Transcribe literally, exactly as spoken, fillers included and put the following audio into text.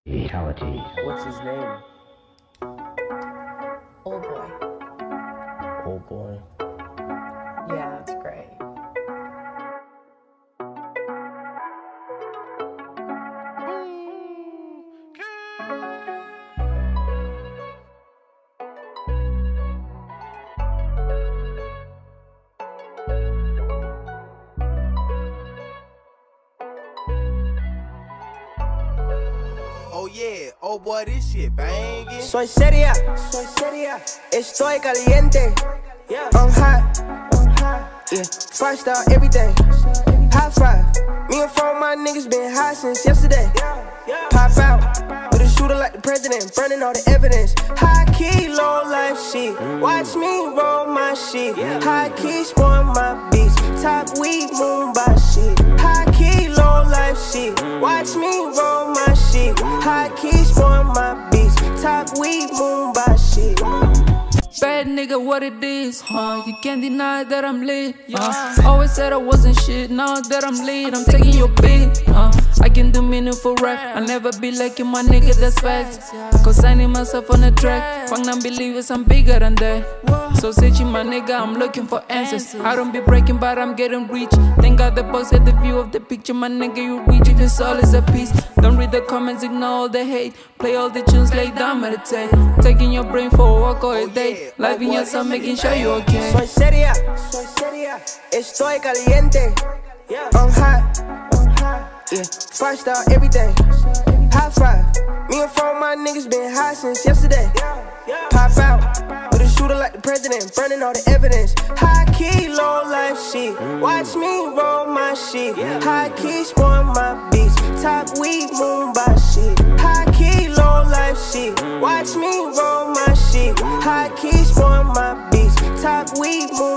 Fatality. What's his name? Old boy. Old boy. Yeah, it's great. Oh yeah, oh boy, this shit banging. Soy seria, soy seria, estoy caliente. Yeah, I'm hot, I'm hot. Yeah, five star everything. High five. Me and four of my niggas been high since yesterday. Pop out with a shooter like the president, burning all the evidence. High key, low life shit. Watch me roll my shit. High key, spoil my beats. Top weed, moon by shit. High key, low life shit. Watch me roll my shit. High key, spoil my beats. Top weed, moon by shit. Bad nigga, what it is, huh? You can't deny that I'm lit, uh. Always said I wasn't shit, now that I'm lit, I'm taking your beat, uh. I can do meaningful rap, I'll never be like you, my nigga, that's facts. Co-signing myself on the track, fuck non-believers, I'm bigger than that. So searching my nigga, I'm looking for answers. I don't be breaking, but I'm getting rich. Thank God the box had the view of the picture, my nigga, you reach it, it's all is a piece. Don't read the comments, ignore all the hate. Play all the tunes, lay down, meditate. Taking your brain for a walk or a day. Life in yourself, making sure you okay. Soy seria, soy seria, estoy caliente. I'm hot, I'm hot. Yeah, five star everything. High five. Me and four of my niggas been high since yesterday. Pop out with a shooter like the president, burning all the evidence. High key, low life shit. Watch me roll my shit. High key, spoil my beats. Top weed, moon by shit. High key, low life shit. Watch me roll my shit. High key, spoil my beats. Top weed, moon